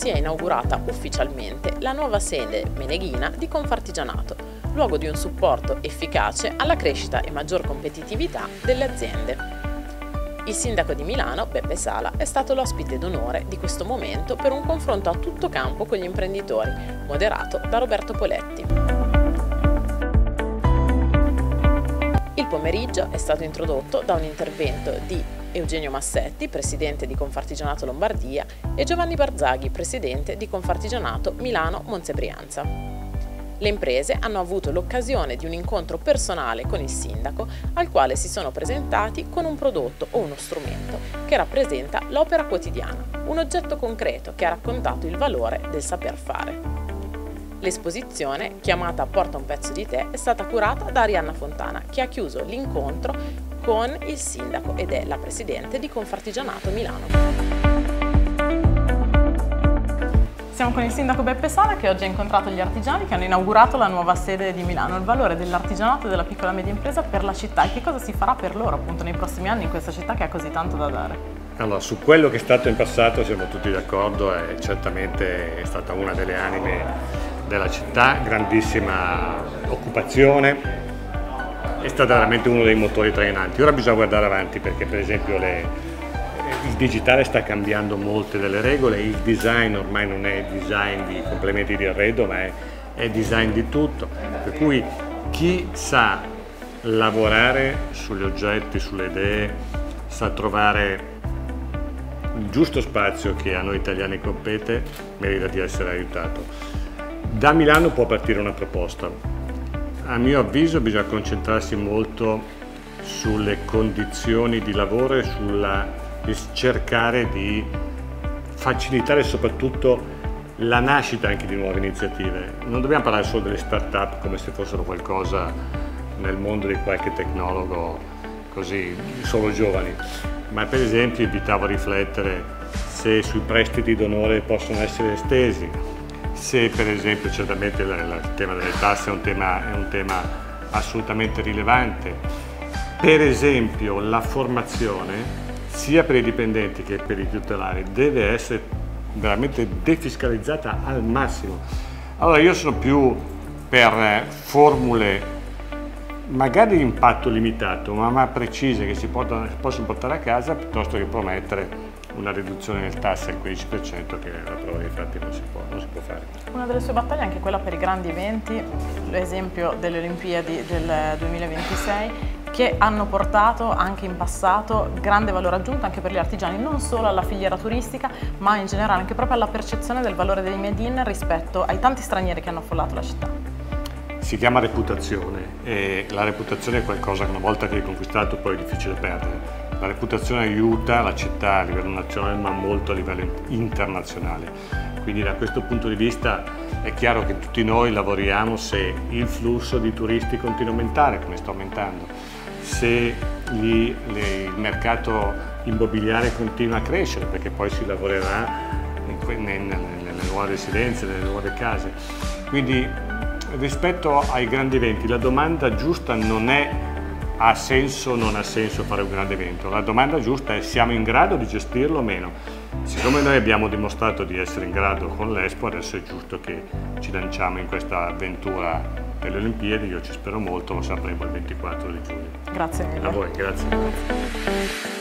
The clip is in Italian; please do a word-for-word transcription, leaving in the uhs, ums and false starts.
sia inaugurata ufficialmente la nuova sede meneghina di Confartigianato, luogo di un supporto efficace alla crescita e maggior competitività delle aziende. Il sindaco di Milano, Beppe Sala, è stato l'ospite d'onore di questo momento per un confronto a tutto campo con gli imprenditori, moderato da Roberto Poletti. Il pomeriggio è stato introdotto da un intervento di Eugenio Massetti, presidente di Confartigianato Lombardia, e Giovanni Barzaghi, presidente di Confartigianato Milano Monza e Brianza. Le imprese hanno avuto l'occasione di un incontro personale con il sindaco, al quale si sono presentati con un prodotto o uno strumento che rappresenta l'opera quotidiana, un oggetto concreto che ha raccontato il valore del saper fare. L'esposizione, chiamata Porta un pezzo di te, è stata curata da Arianna Fontana, che ha chiuso l'incontro con il sindaco ed è la presidente di Confartigianato Milano. Siamo con il sindaco Beppe Sala, che oggi ha incontrato gli artigiani che hanno inaugurato la nuova sede di Milano. Il valore dell'artigianato e della piccola e media impresa per la città e che cosa si farà per loro appunto nei prossimi anni in questa città che ha così tanto da dare. Allora, su quello che è stato in passato siamo tutti d'accordo, è certamente è stata una delle anime della città, grandissima occupazione, è stata veramente uno dei motori trainanti. Ora bisogna guardare avanti perché per esempio le il digitale sta cambiando molte delle regole, il design ormai non è design di complementi di arredo ma è, è design di tutto, per cui chi sa lavorare sugli oggetti, sulle idee, sa trovare il giusto spazio che a noi italiani compete, merita di essere aiutato. Da Milano può partire una proposta, a mio avviso bisogna concentrarsi molto sulle condizioni di lavoro e sulla di cercare di facilitare soprattutto la nascita anche di nuove iniziative. Non dobbiamo parlare solo delle start-up come se fossero qualcosa nel mondo di qualche tecnologo così, solo giovani, ma per esempio invitavo a riflettere se sui prestiti d'onore possono essere estesi, se per esempio certamente il, il tema delle tasse è un tema, è un tema assolutamente rilevante, per esempio la formazione sia per i dipendenti che per i tutelari deve essere veramente defiscalizzata al massimo. Allora io sono più per formule magari di impatto limitato ma, ma precise che si, portano, si possono portare a casa piuttosto che promettere una riduzione del tasse al quindici per cento che la prova dei fatti non si può, non si può fare. Una delle sue battaglie è anche quella per i grandi eventi, l'esempio delle Olimpiadi del duemilaventisei, che hanno portato anche in passato grande valore aggiunto anche per gli artigiani, non solo alla filiera turistica ma in generale anche proprio alla percezione del valore dei made in rispetto ai tanti stranieri che hanno affollato la città. Si chiama reputazione e la reputazione è qualcosa che una volta che hai conquistato poi è difficile perdere. La reputazione aiuta la città a livello nazionale ma molto a livello internazionale, quindi da questo punto di vista è chiaro che tutti noi lavoriamo se il flusso di turisti continua a aumentare come sta aumentando, se gli, le, il mercato immobiliare continua a crescere perché poi si lavorerà in, in, nelle nuove residenze, nelle nuove case. Quindi rispetto ai grandi eventi la domanda giusta non è ha senso o non ha senso fare un grande evento, la domanda giusta è siamo in grado di gestirlo o meno. Siccome noi abbiamo dimostrato di essere in grado con l'Expo, adesso è giusto che ci lanciamo in questa avventura delle Olimpiadi, io ci spero molto, lo sapremo il ventiquattro di giugno. Grazie mille. A voi, grazie.